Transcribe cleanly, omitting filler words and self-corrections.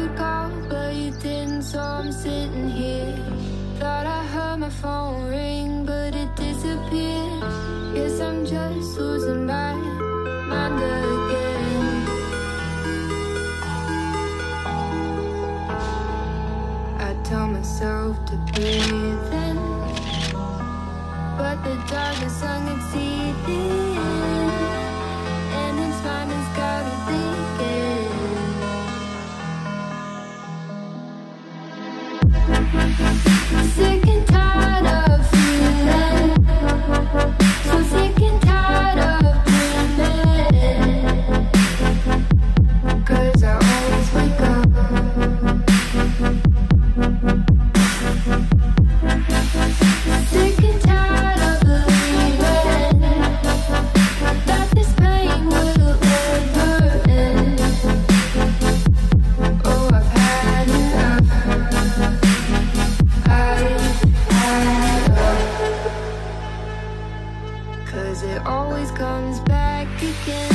you called, but you didn't, so I'm sitting here. Thought I heard my phone ring, but it disappeared. Guess I'm just losing my mind again. I tell myself to breathe in, but the darkness I can see the end, and its mind has got me thinking. Sick and tired of feeling, so sick and tired of dreaming. 'Cause I always wake up sick and tired of believing that this pain will never end. Oh, I've had enough. I've had enough. 'Cause it always comes back again.